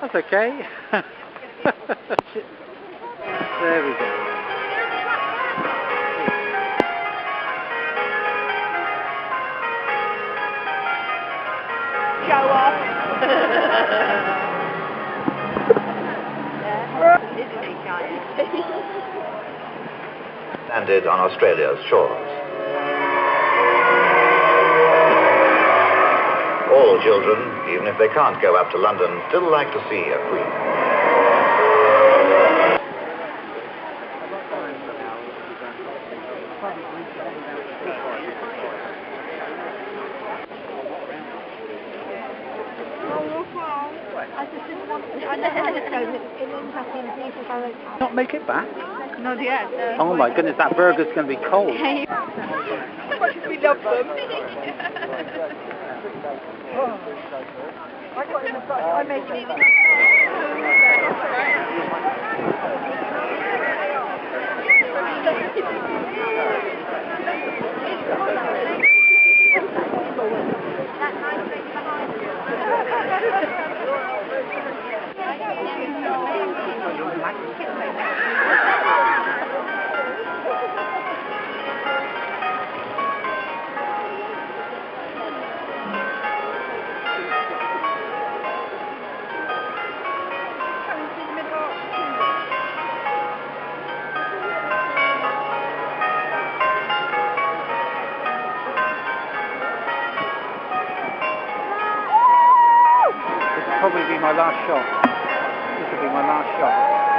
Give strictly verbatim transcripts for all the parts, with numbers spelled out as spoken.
That's okay. There we go. Show off. Landed on Australia's shores. All children, even if they can't go up to London, still like to see a queen. I just didn't want to. I know how it goes. It ends up in people going. Not make it back? Not yet. No. Oh my goodness, that burger's going to be cold. We love them. I got in the front. I made it. That nice thing behind you. This will probably be my last shot. This will be my last shot.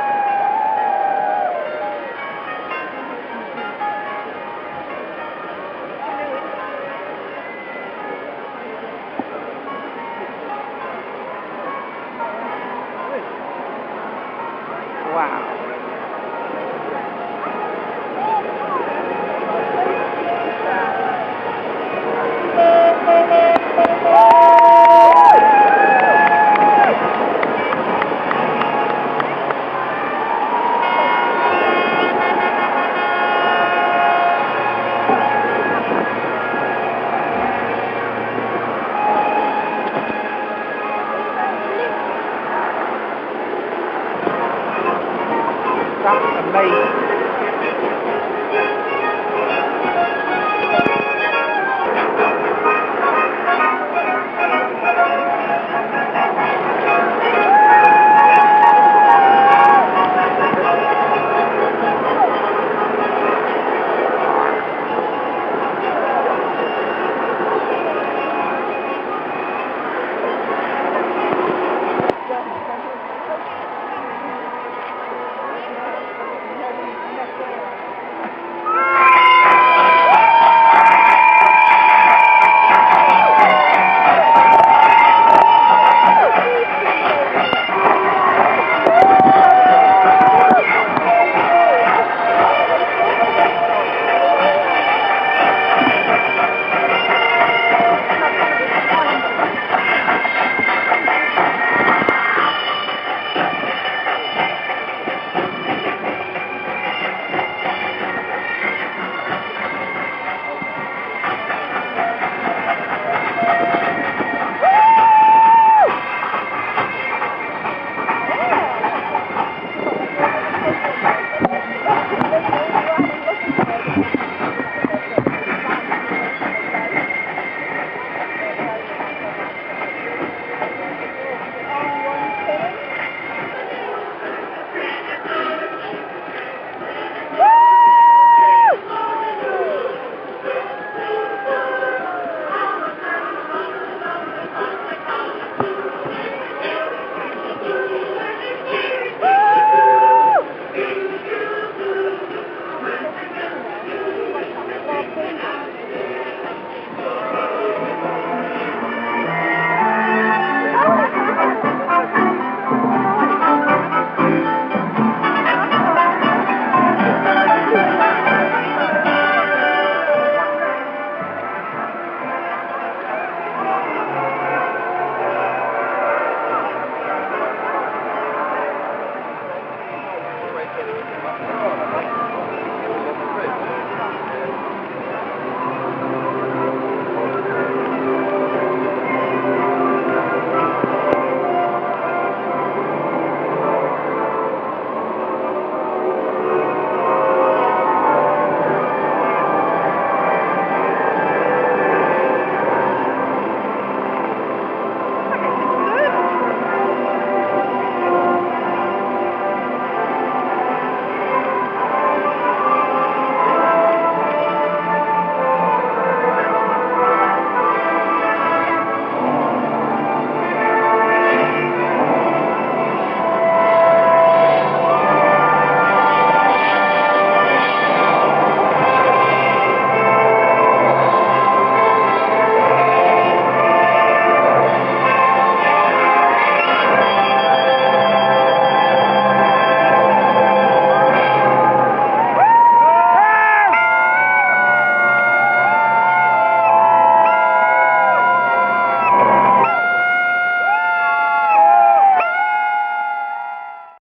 Wow. That's amazing.